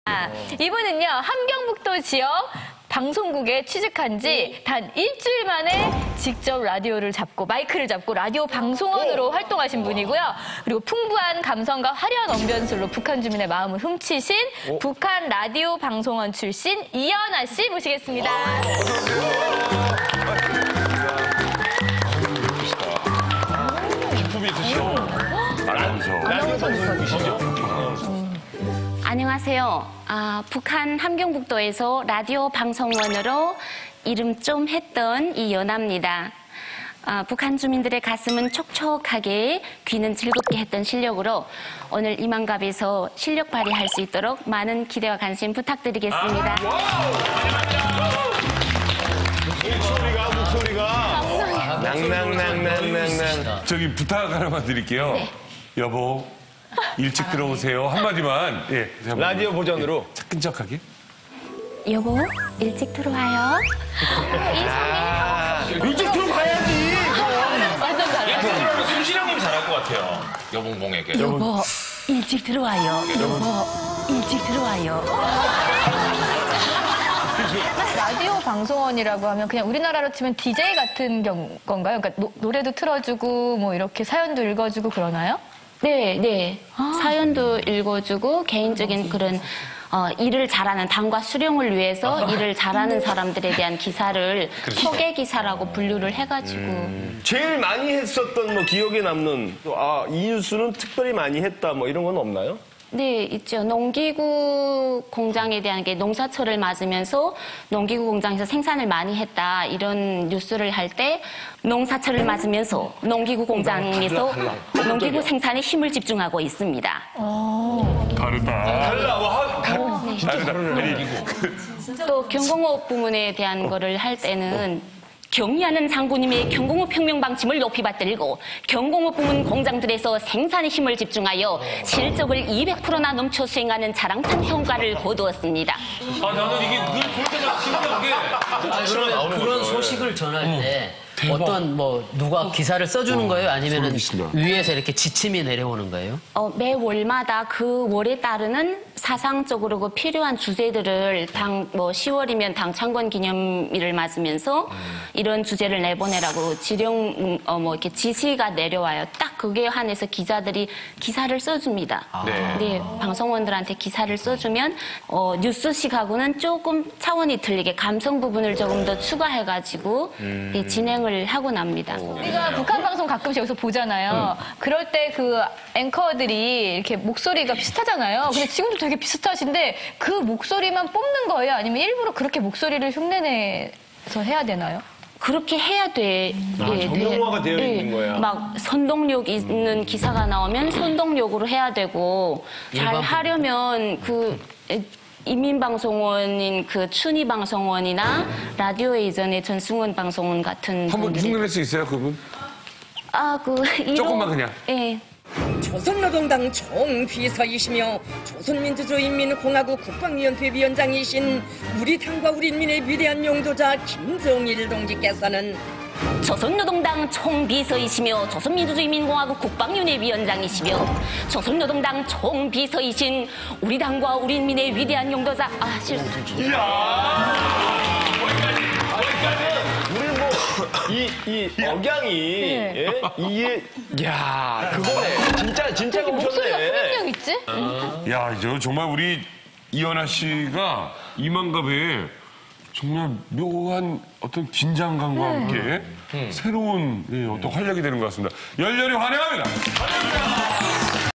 이분은요, 함경북도 지역 방송국에 취직한 지 단 일주일 만에 직접 라디오를 잡고 마이크를 잡고 라디오 방송원으로 활동하신 분이고요. 그리고 풍부한 감성과 화려한 언변술로 북한 주민의 마음을 훔치신 북한 라디오 방송원 출신 이연아 씨 모시겠습니다. 기품이 있으시죠? 아나운서. 안녕하세요. 북한 함경북도에서 라디오 방송원으로 이름 좀 했던 이연아입니다. 북한 주민들의 가슴은 촉촉하게, 귀는 즐겁게 했던 실력으로 오늘 이만갑에서 실력 발휘할 수 있도록 많은 기대와 관심 부탁드리겠습니다. 목소리가. 낭낭낭낭낭낭. 저기 부탁 하나만 드릴게요. 네. 여보, 일찍 들어오세요. 한마디만. 예. 라디오 버전으로. 차근척하게. 여보, 일찍 들어와요. 일찍 들어가야지. 완전 잘해요. 순실형님 잘할 것 같아요. 여봉봉에게. 여보, 일찍 들어와요. 여보, 일찍 들어와요. 라디오 방송원이라고 하면 그냥 우리나라로 치면 DJ 같은 건가요? 그러니까 노래도 틀어주고 뭐 이렇게 사연도 읽어주고 그러나요? 네. 사연도 읽어주고 개인적인 그런 일을 잘하는 당과 수령을 위해서 일을 잘하는 사람들에 대한 기사를 소개 기사라고 분류를 해가지고 제일 많이 했었던 뭐 기억에 남는 이 뉴스는 특별히 많이 했다 뭐 이런 건 없나요? 네, 있죠. 농기구 공장에 대한 게 농사철을 맞으면서 농기구 공장에서 생산을 많이 했다. 이런 뉴스를 할 때 농사철을 맞으면서 농기구 공장에서 농기구 생산에 힘을 집중하고 있습니다. 다르다. 또 경공업 부문에 대한 거를 할 때는 경의하는 장군님의 경공업 혁명 방침을 높이 받들고 경공업 부문 공장들에서 생산의 힘을 집중하여 실적을 200%나 넘쳐 수행하는 자랑찬 성과를 거두었습니다. 나는 이게 늘 볼 때마다 신기한 게. 그런 소식을 전할 때 어떤 누가 기사를 써주는 거예요? 아니면 위에서 이렇게 지침이 내려오는 거예요? 매 월마다 그 월에 따르는 사상적으로 그 필요한 주제들을 10월이면 당 창건 기념일을 맞으면서 이런 주제를 내보내라고 이렇게 지시가 내려와요. 딱 그게 한해서 기자들이 기사를 써줍니다. 네, 방송원들한테 기사를 써주면 뉴스식하고는 조금 차원이 틀리게 감성 부분을 조금 더 추가해가지고 진행을 하고 납니다. 우리가 북한 방송 가끔씩 여기서 보잖아요. 그럴 때 그 앵커들이 이렇게 목소리가 비슷하잖아요. 근데 지금도 되게 비슷하신데 그 목소리만 뽑는 거예요? 아니면 일부러 그렇게 목소리를 흉내내서 해야 되나요? 그렇게 해야 돼. 정형화가 되어 있는 거야. 막 선동력 있는 기사가 나오면 선동력으로 해야 되고 잘 하려면 인민방송원인 춘희방송원이나 라디오 예전에 전승원 방송원 같은 한번 분들이 흉내낼 수 있어요, 그분? 조금만 그냥. 예. 조선노동당 총비서이시며 조선민주주의인민공화국 국방위원회 위원장이신 우리 당과 우리 인민의 위대한 용도자 김정일 동지께서는 조선노동당 총비서이시며 조선민주주의인민공화국 국방위원회 위원장이시며 조선노동당 총비서이신 우리 당과 우리 인민의 위대한 용도자 이 억양이 이게 그거네. 진짜 목소리가 오셨네. 표현력 있지? 야, 정말 우리 이연아 씨가 이만갑에 정말 묘한 어떤 긴장감과 함께 새로운 어떤 활력이 되는 것 같습니다. 열렬히 환영합니다.